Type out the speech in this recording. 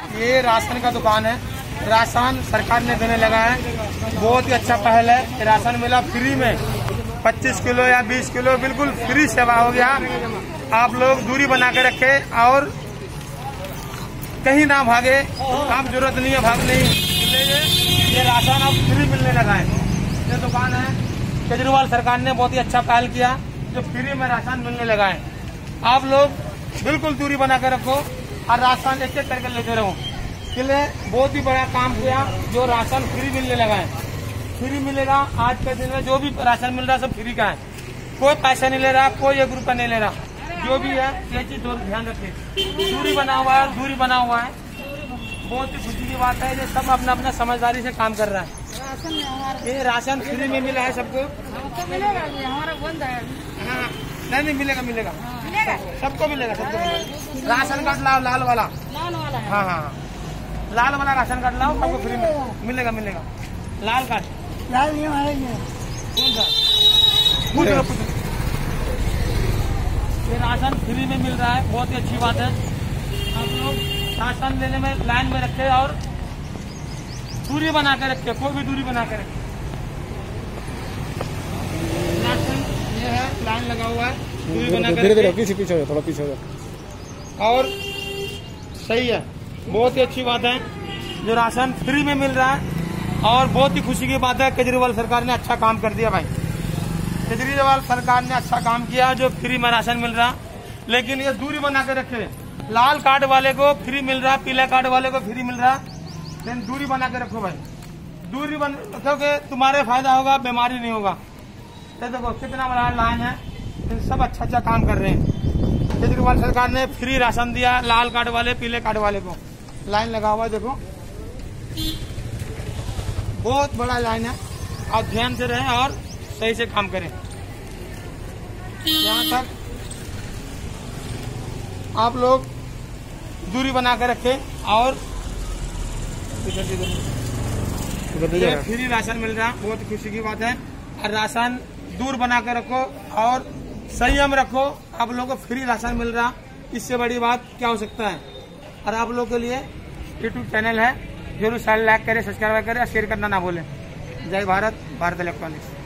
ये राशन का दुकान है। राशन सरकार ने देने लगा है, बहुत ही अच्छा पहल है। राशन मिला फ्री में, 25 किलो या 20 किलो बिल्कुल फ्री सेवा हो गया। आप लोग दूरी बना के रखें और कहीं ना भागे, आप जरूरत नहीं है भागने की। ये राशन अब फ्री मिलने लगा है। ये दुकान है, केजरीवाल सरकार ने बहुत ही अच्छा पहल किया, जो फ्री में राशन मिलने लगा है। आप लोग बिल्कुल दूरी बना के रखो और राशन एक एक करके लेते रहो। इसलिए बहुत ही बड़ा काम किया, जो राशन फ्री मिलने लगा है। फ्री मिलेगा आज के दिन में, जो भी राशन मिल रहा है सब फ्री का है, कोई पैसा नहीं ले रहा, कोई 1 रुपया नहीं ले रहा। जो भी है ये चीज ध्यान रखिए। दूरी बना हुआ है, दूरी बना हुआ है, बहुत ही खुशी की बात है। ये सब अपना अपना समझदारी से काम कर रहा है। ये राशन फ्री में मिला है सबको, हमारा बंद है। हाँ नहीं मिलेगा, मिलेगा सबको मिलेगा, सबको मिलेगा। राशन कार्ड लाओ, लाल वाला। हाँ हाँ लाल वाला राशन कार्ड लाओ, सबको फ्री में मिलेगा, मिलेगा। लाल कार्ड लाल नहीं हमारे कौन सा? पूछ। ये राशन फ्री में मिल रहा है, बहुत ही अच्छी बात है। आप लोग राशन लेने में लाइन में रखे और दूरी बना के रखे, कोई भी दूरी बना के रखे। राशन ये है, लाइन लगा हुआ है, दूरी बना के धीरे पीछे हो, थोड़ा पीछे हो। और सही है, बहुत ही अच्छी बात है जो राशन फ्री में मिल रहा है। और बहुत ही खुशी की बात है, केजरीवाल सरकार ने अच्छा काम कर दिया भाई। केजरीवाल सरकार ने अच्छा काम किया, जो फ्री में राशन मिल रहा। लेकिन ये दूरी बना के रखे, लाल कार्ड वाले को फ्री मिल रहा, पीला कार्ड वाले को फ्री मिल रहा, लेकिन दूरी बना के रखो भाई। दूरी रखोगे तुम्हारे फायदा होगा, बीमारी नहीं होगा। ये देखो कितना बड़ा लाइन है, सब अच्छा अच्छा काम कर रहे हैं। केजरीवाल सरकार ने फ्री राशन दिया, लाल कार्ड वाले पीले कार्ड वाले को। लाइन लगा हुआ देखो, बहुत बड़ा लाइन है। आप ध्यान से रहें और सही से काम करें। यहाँ तक आप लोग दूरी बना के रखें और फ्री राशन मिल रहा, बहुत खुशी की बात है। और राशन दूर बना के रखो और संयम रखो, आप लोगों को फ्री राशन मिल रहा, इससे बड़ी बात क्या हो सकता है। और आप लोगों के लिए YouTube चैनल है, जरूर लाइक करें, सब्सक्राइब करें और शेयर करना ना भूलें। जय भारत, भारत इलेक्ट्रॉनिक्स।